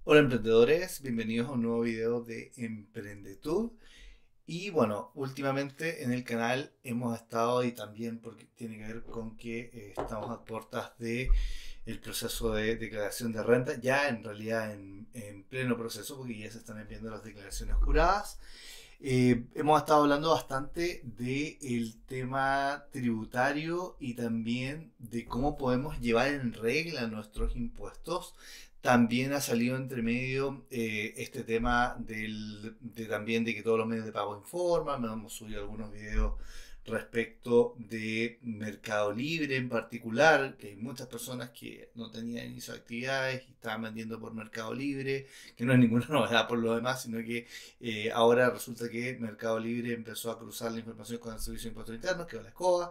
Hola emprendedores, bienvenidos a un nuevo video de Emprendetub. Y bueno, últimamente en el canal hemos estado, y también porque tiene que ver con que estamos a puertas de el proceso de declaración de renta, ya en realidad en pleno proceso, porque ya se están enviando las declaraciones juradas. Hemos estado hablando bastante del tema tributario y también de cómo podemos llevar en regla nuestros impuestos. También ha salido entre medio este tema también de que todos los medios de pago informan. Hemos subido algunos videos respecto de Mercado Libre en particular, que hay muchas personas que no tenían inicio de actividades y estaban vendiendo por Mercado Libre, que no es ninguna novedad por lo demás, sino que ahora resulta que Mercado Libre empezó a cruzar la información con el Servicio de Impuestos Internos, que es la escoba.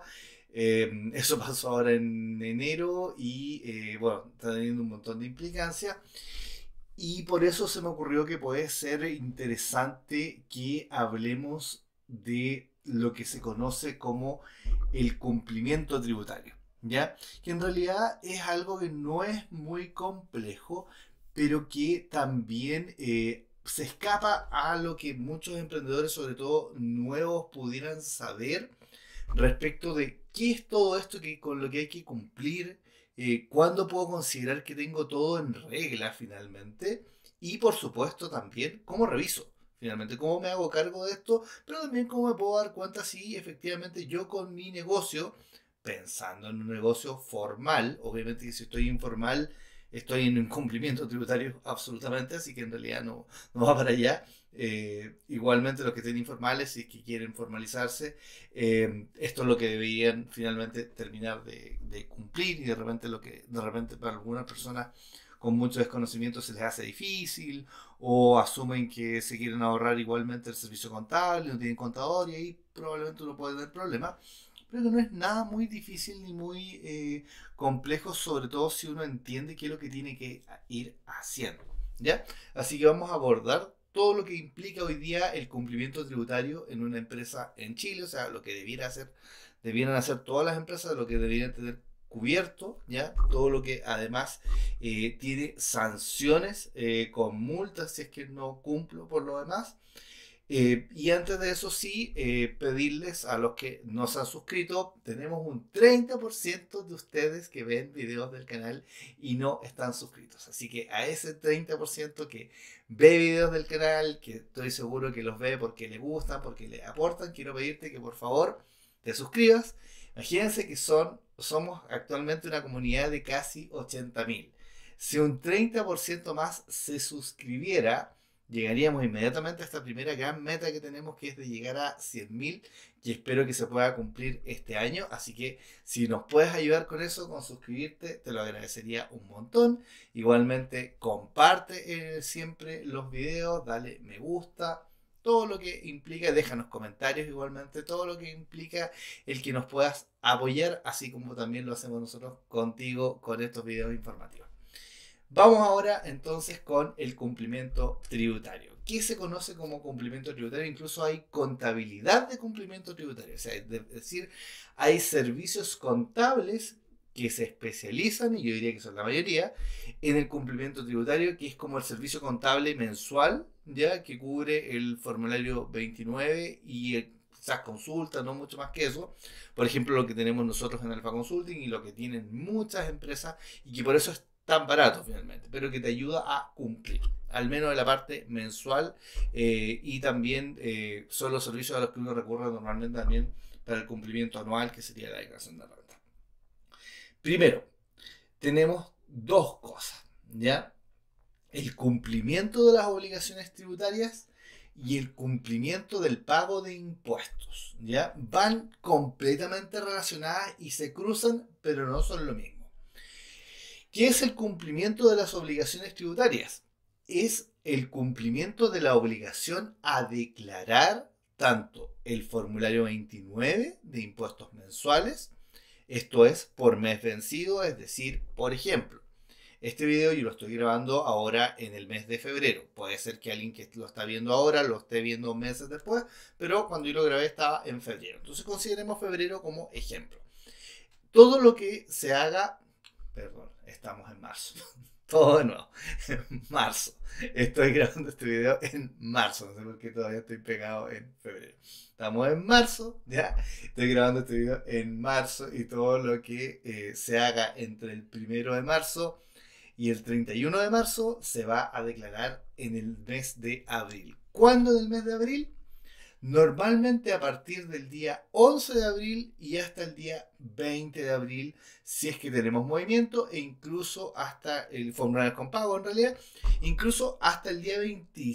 Eso pasó ahora en enero y bueno, está teniendo un montón de implicancias. Y por eso se me ocurrió que puede ser interesante que hablemos de lo que se conoce como el cumplimiento tributario, ¿ya? Que en realidad es algo que no es muy complejo, pero que también se escapa a lo que muchos emprendedores, sobre todo nuevos, pudieran saber respecto de qué es todo esto con lo que hay que cumplir, cuándo puedo considerar que tengo todo en regla finalmente, y por supuesto también cómo reviso finalmente, cómo me hago cargo de esto, pero también cómo me puedo dar cuenta si efectivamente yo con mi negocio, pensando en un negocio formal, obviamente que si estoy informal, estoy en incumplimiento tributario absolutamente, así que en realidad no va para allá. Igualmente los que estén informales y que quieren formalizarse, esto es lo que deberían finalmente terminar de cumplir, y de repente lo que de repente para algunas personas con mucho desconocimiento se les hace difícil, o asumen que se quieren ahorrar igualmente el servicio contable, no tienen contador, y ahí probablemente uno puede tener problemas, pero que no es nada muy difícil ni muy complejo, sobre todo si uno entiende qué es lo que tiene que ir haciendo, ¿ya? Así que vamos a abordar todo lo que implica hoy día el cumplimiento tributario en una empresa en Chile, o sea, lo que debieran hacer todas las empresas, lo que deberían tener cubierto, ¿ya? Todo lo que además tiene sanciones con multas si es que no cumplo por lo demás. Y antes de eso sí, pedirles a los que no se han suscrito, tenemos un 30% de ustedes que ven videos del canal y no están suscritos. Así que a ese 30% que ve videos del canal, que estoy seguro que los ve porque le gustan, porque le aportan, quiero pedirte que por favor te suscribas. Imagínense que somos actualmente una comunidad de casi 80.000. Si un 30% más se suscribiera, llegaríamos inmediatamente a esta primera gran meta que tenemos, que es de llegar a 100.000, y espero que se pueda cumplir este año. Así que si nos puedes ayudar con eso, con suscribirte, te lo agradecería un montón. Igualmente comparte siempre los videos, dale me gusta, todo lo que implica, déjanos comentarios igualmente, todo lo que implica el que nos puedas apoyar, así como también lo hacemos nosotros contigo con estos videos informativos. Vamos ahora entonces con el cumplimiento tributario. ¿Qué se conoce como cumplimiento tributario? Incluso hay contabilidad de cumplimiento tributario. O sea, es decir, hay servicios contables que se especializan, y yo diría que son la mayoría, en el cumplimiento tributario, que es como el servicio contable mensual, ya que cubre el formulario 29 y quizás consulta, no mucho más que eso. Por ejemplo, lo que tenemos nosotros en Alpha Consulting y lo que tienen muchas empresas, y que por eso es tan barato finalmente, pero que te ayuda a cumplir, al menos en la parte mensual, y también son los servicios a los que uno recurre normalmente también para el cumplimiento anual, que sería la declaración de renta. Primero, tenemos dos cosas, ¿ya? El cumplimiento de las obligaciones tributarias y el cumplimiento del pago de impuestos, ¿ya? Van completamente relacionadas y se cruzan, pero no son lo mismo. ¿Qué es el cumplimiento de las obligaciones tributarias? Es el cumplimiento de la obligación a declarar tanto el formulario 29 de impuestos mensuales, esto es por mes vencido, es decir, por ejemplo, este video yo lo estoy grabando ahora en el mes de febrero. Puede ser que alguien que lo está viendo ahora lo esté viendo meses después, pero cuando yo lo grabé estaba en febrero. Entonces consideremos febrero como ejemplo. Todo lo que se haga, perdón, estamos en marzo. todo de nuevo. Marzo. Estoy grabando este video en marzo. No sé por qué todavía estoy pegado en febrero. Estamos en marzo, ¿ya? Estoy grabando este video en marzo y todo lo que se haga entre el 1 de marzo y el 31 de marzo se va a declarar en el mes de abril. ¿Cuándo en el mes de abril? Normalmente a partir del día 11 de abril y hasta el día 20 de abril, si es que tenemos movimiento, e incluso hasta el formulario con pago en realidad, incluso hasta el día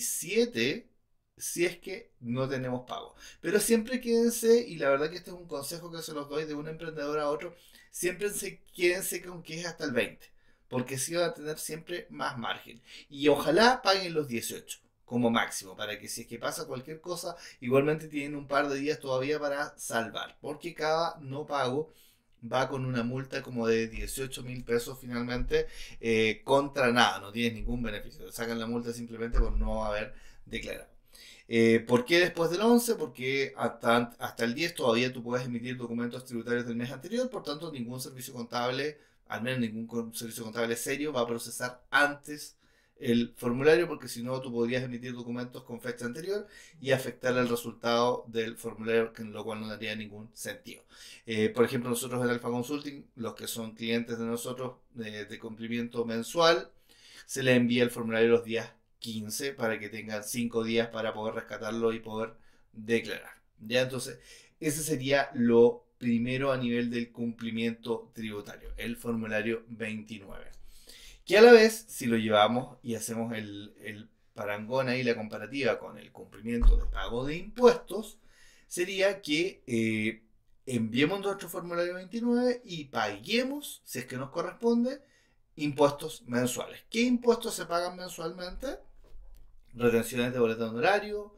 27 si es que no tenemos pago. Pero siempre quédense, y la verdad que este es un consejo que se los doy de un emprendedor a otro, siempre quédense con que es hasta el 20, porque así van a tener siempre más margen. Y ojalá paguen los 18 como máximo, para que si es que pasa cualquier cosa, igualmente tienen un par de días todavía para salvar, porque cada no pago va con una multa como de 18.000 pesos finalmente, contra nada, no tienes ningún beneficio, te sacan la multa simplemente por no haber declarado. ¿Por qué después del 11? Porque hasta el 10 todavía tú puedes emitir documentos tributarios del mes anterior, por tanto ningún servicio contable, al menos ningún servicio contable serio, va a procesar antes el formulario, porque si no tú podrías emitir documentos con fecha anterior y afectar el resultado del formulario, en lo cual no tendría ningún sentido. Por ejemplo, nosotros en Alpha Consulting, los que son clientes de nosotros de cumplimiento mensual, se les envía el formulario los días 15 para que tengan 5 días para poder rescatarlo y poder declarar. ¿Ya? Entonces, ese sería lo primero a nivel del cumplimiento tributario, el formulario 29. Que a la vez, si lo llevamos y hacemos el parangón ahí, la comparativa con el cumplimiento de pago de impuestos, sería que enviemos nuestro formulario 29 y paguemos, si es que nos corresponde, impuestos mensuales. ¿Qué impuestos se pagan mensualmente? Retenciones de boleto de honorario,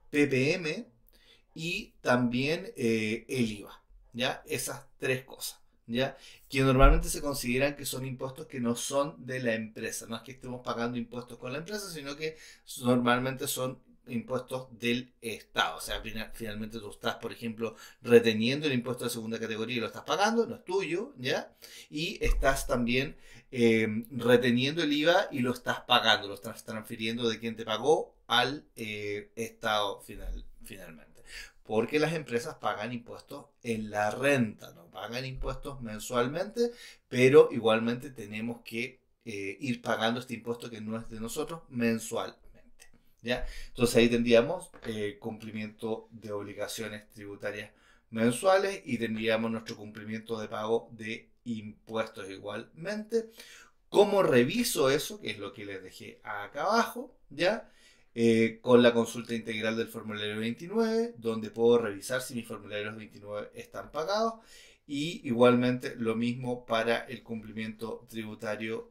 PPM y también el IVA, ¿ya? Esas tres cosas, ¿ya? Que normalmente se consideran que son impuestos que no son de la empresa. No es que estemos pagando impuestos con la empresa, sino que normalmente son impuestos del Estado. O sea, finalmente tú estás, por ejemplo, reteniendo el impuesto de segunda categoría y lo estás pagando, no es tuyo, ¿ya? Y estás también reteniendo el IVA y lo estás pagando, lo estás transfiriendo de quien te pagó al Estado finalmente. Porque las empresas pagan impuestos en la renta, no pagan impuestos mensualmente, pero igualmente tenemos que ir pagando este impuesto que no es de nosotros mensualmente. ¿Ya? Entonces ahí tendríamos cumplimiento de obligaciones tributarias mensuales y tendríamos nuestro cumplimiento de pago de impuestos igualmente. ¿Cómo reviso eso? Que es lo que les dejé acá abajo, ¿ya? Con la consulta integral del formulario 29, donde puedo revisar si mis formularios 29 están pagados. Y igualmente lo mismo para el cumplimiento tributario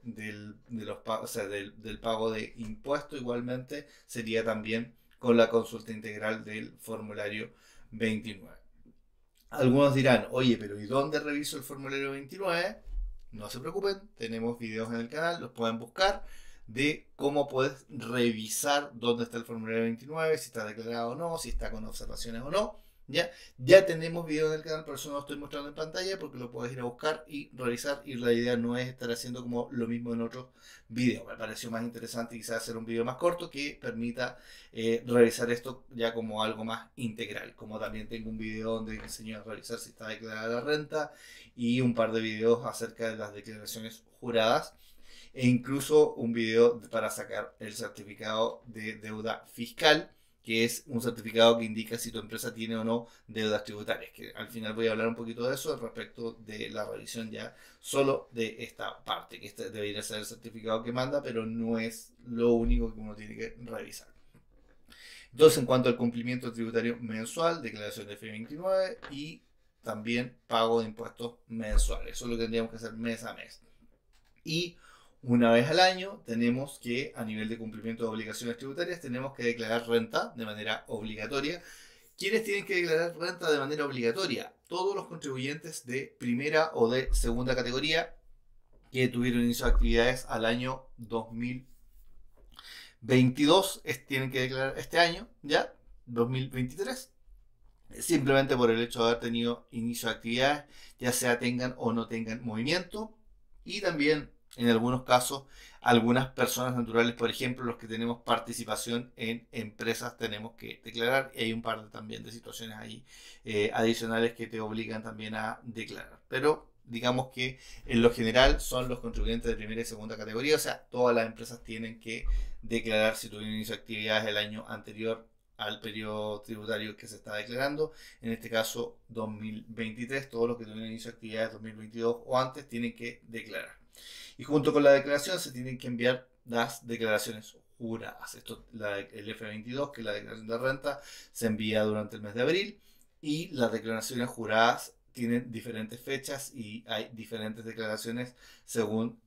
del pago de impuestos. Igualmente sería también con la consulta integral del formulario 29. Algunos dirán, oye, pero ¿y dónde reviso el formulario 29? No se preocupen, tenemos videos en el canal, los pueden buscar, de cómo puedes revisar dónde está el formulario 29, si está declarado o no, si está con observaciones o no. Ya tenemos videos en el canal, por eso no lo estoy mostrando en pantalla, porque lo puedes ir a buscar y revisar, y la idea no es estar haciendo como lo mismo en otros videos. Me pareció más interesante quizás hacer un video más corto que permita revisar esto ya como algo más integral. Como también tengo un video donde enseño a revisar si está declarada la renta, y un par de videos acerca de las declaraciones juradas, e incluso un video para sacar el certificado de deuda fiscal, que es un certificado que indica si tu empresa tiene o no deudas tributarias, que al final voy a hablar un poquito de eso respecto de la revisión ya solo de esta parte, que este debería ser el certificado que manda, pero no es lo único que uno tiene que revisar. Entonces, en cuanto al cumplimiento tributario mensual, declaración de F29 y también pago de impuestos mensuales, eso lo tendríamos que hacer mes a mes. Y una vez al año tenemos que, a nivel de cumplimiento de obligaciones tributarias, tenemos que declarar renta de manera obligatoria. ¿Quiénes tienen que declarar renta de manera obligatoria? Todos los contribuyentes de primera o de segunda categoría que tuvieron inicio de actividades al año 2022 tienen que declarar este año, ¿ya? 2023. Simplemente por el hecho de haber tenido inicio de actividades, ya sea tengan o no tengan movimiento. Y también en algunos casos, algunas personas naturales, por ejemplo, los que tenemos participación en empresas, tenemos que declarar. Y hay un par también de situaciones ahí adicionales que te obligan también a declarar. Pero digamos que en lo general son los contribuyentes de primera y segunda categoría, o sea, todas las empresas tienen que declarar si tuvieron inicio de actividades el año anterior al periodo tributario que se está declarando. En este caso 2023, todos los que tuvieron inicio de actividades 2022 o antes tienen que declarar. Y junto con la declaración se tienen que enviar las declaraciones juradas. Esto, el F22, que es la declaración de renta, se envía durante el mes de abril, y las declaraciones juradas tienen diferentes fechas y hay diferentes declaraciones según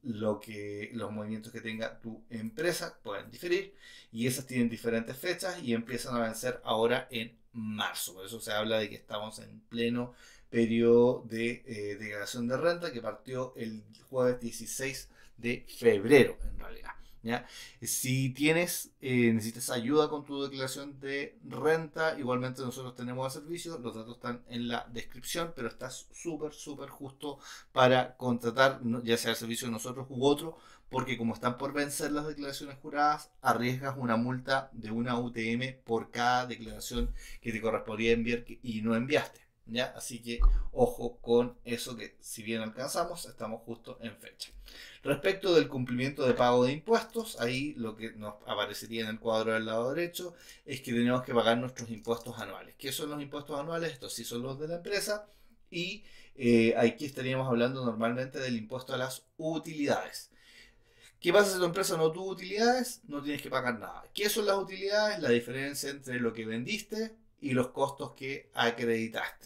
los movimientos que tenga tu empresa, pueden diferir, y esas tienen diferentes fechas y empiezan a vencer ahora en marzo. Por eso se habla de que estamos en pleno periodo de declaración de renta, que partió el jueves 16 de febrero en realidad. ¿Ya? Si necesitas ayuda con tu declaración de renta, igualmente nosotros tenemos a servicio, los datos están en la descripción, pero estás súper justo para contratar, ya sea el servicio de nosotros u otro, porque como están por vencer las declaraciones juradas, arriesgas una multa de una UTM por cada declaración que te correspondía enviar y no enviaste. ¿Ya? Así que ojo con eso, que si bien alcanzamos, estamos justo en fecha. Respecto del cumplimiento de pago de impuestos, ahí lo que nos aparecería en el cuadro del lado derecho es que tenemos que pagar nuestros impuestos anuales. ¿Qué son los impuestos anuales? Estos sí son los de la empresa, y aquí estaríamos hablando normalmente del impuesto a las utilidades. ¿Qué pasa si tu empresa no tuvo utilidades? No tienes que pagar nada. ¿Qué son las utilidades? La diferencia entre lo que vendiste y los costos que acreditaste.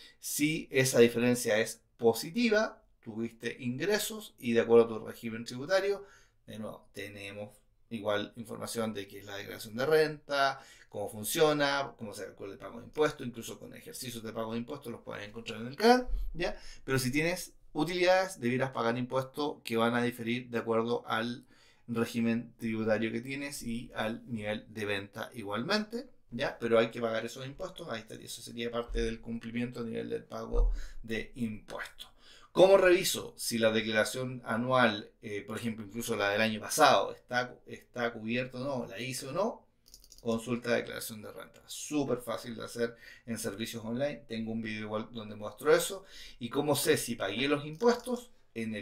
Si esa diferencia es positiva, tuviste ingresos y de acuerdo a tu régimen tributario, de nuevo, tenemos igual información de qué es la declaración de renta, cómo funciona, cómo se calcula el pago de impuestos, incluso con ejercicios de pago de impuestos los puedes encontrar en el canal, ¿ya? Pero si tienes utilidades, deberás pagar impuestos que van a diferir de acuerdo al régimen tributario que tienes y al nivel de venta igualmente. ¿Ya? Pero hay que pagar esos impuestos, ahí estaría, eso sería parte del cumplimiento a nivel del pago de impuestos. ¿Cómo reviso si la declaración anual, por ejemplo, incluso la del año pasado, está cubierta o no, la hice o no? Consulta declaración de renta. Súper fácil de hacer en servicios online. Tengo un video igual donde muestro eso. Y cómo sé si pagué los impuestos, en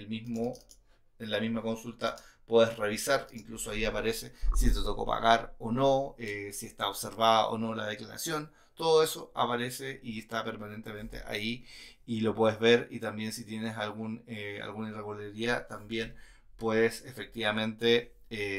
la misma consulta puedes revisar, incluso ahí aparece si te tocó pagar o no, si está observada o no la declaración. Todo eso aparece y está permanentemente ahí y lo puedes ver, y también si tienes alguna irregularidad también puedes efectivamente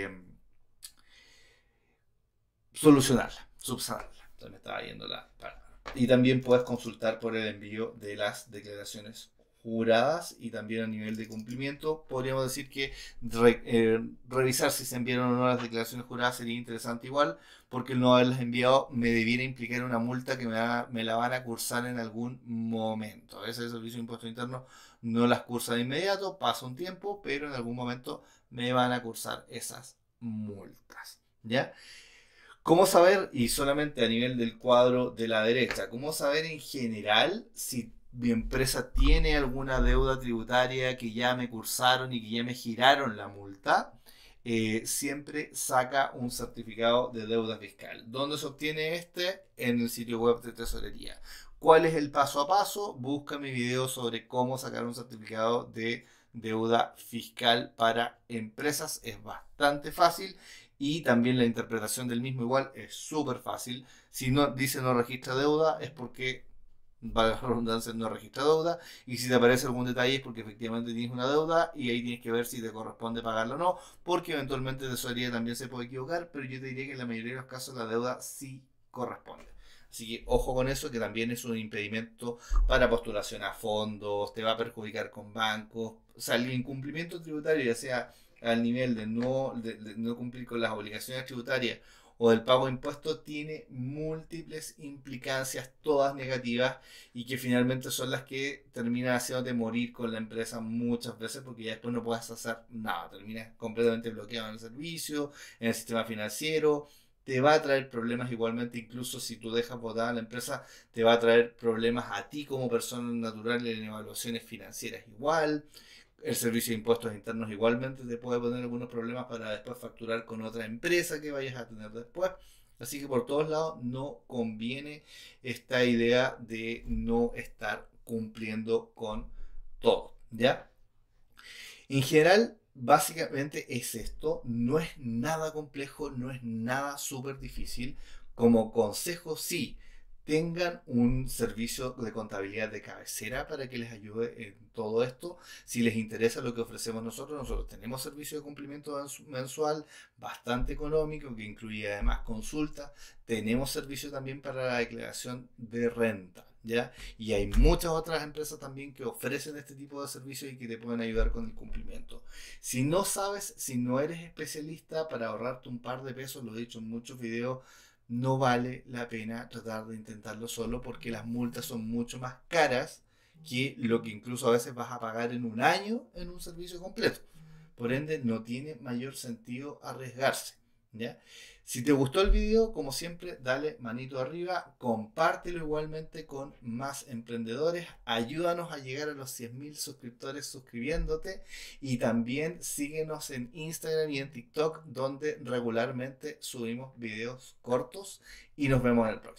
solucionarla, subsanarla. Entonces me estaba yendo la palabra. Y también puedes consultar por el envío de las declaraciones juradas, y también a nivel de cumplimiento podríamos decir que revisar si se enviaron o no las declaraciones juradas sería interesante igual, porque el no haberlas enviado me debiera implicar una multa que me la van a cursar en algún momento. A veces el Servicio de Impuestos Internos no las cursa de inmediato, pasa un tiempo, pero en algún momento me van a cursar esas multas. ¿Ya? ¿Cómo saber, y solamente a nivel del cuadro de la derecha, cómo saber en general si mi empresa tiene alguna deuda tributaria que ya me cursaron y que ya me giraron la multa? Siempre saca un certificado de deuda fiscal. ¿Dónde se obtiene este? En el sitio web de Tesorería. ¿Cuál es el paso a paso? Busca mi video sobre cómo sacar un certificado de deuda fiscal para empresas. Es bastante fácil. Y también la interpretación del mismo igual es súper fácil. Si no dice no registra deuda, es porque, valga la redundancia, no registra deuda. Y si te aparece algún detalle es porque efectivamente tienes una deuda, y ahí tienes que ver si te corresponde pagarla o no, porque eventualmente tesorería también se puede equivocar, pero yo te diría que en la mayoría de los casos la deuda sí corresponde. Así que ojo con eso, que también es un impedimento para postulación a fondos, te va a perjudicar con bancos. O sea, el incumplimiento tributario, ya sea al nivel de no cumplir con las obligaciones tributarias o del pago de impuestos, tiene múltiples implicancias, todas negativas, y que finalmente son las que terminan haciéndote morir con la empresa muchas veces, porque ya después no puedes hacer nada, terminas completamente bloqueado en el servicio, en el sistema financiero. Te va a traer problemas igualmente, incluso si tú dejas botada a la empresa, te va a traer problemas a ti como persona natural en evaluaciones financieras igual. El servicio de impuestos internos igualmente te puede poner algunos problemas para después facturar con otra empresa que vayas a tener después. Así que por todos lados no conviene esta idea de no estar cumpliendo con todo, ¿ya? En general, básicamente es esto, no es nada complejo, no es nada súper difícil. Como consejo, sí, tengan un servicio de contabilidad de cabecera para que les ayude en todo esto. Si les interesa lo que ofrecemos nosotros tenemos servicio de cumplimiento mensual bastante económico que incluye además consulta. Tenemos servicio también para la declaración de renta, ¿ya? Y hay muchas otras empresas también que ofrecen este tipo de servicios y que te pueden ayudar con el cumplimiento. Si no sabes, si no eres especialista, para ahorrarte un par de pesos, lo he dicho en muchos videos, no vale la pena tratar de intentarlo solo porque las multas son mucho más caras que lo que incluso a veces vas a pagar en un año en un servicio completo. Por ende, no tiene mayor sentido arriesgarse, ¿ya? Si te gustó el video, como siempre, dale manito arriba, compártelo igualmente con más emprendedores, ayúdanos a llegar a los 100.000 suscriptores suscribiéndote y también síguenos en Instagram y en TikTok donde regularmente subimos videos cortos y nos vemos en el próximo.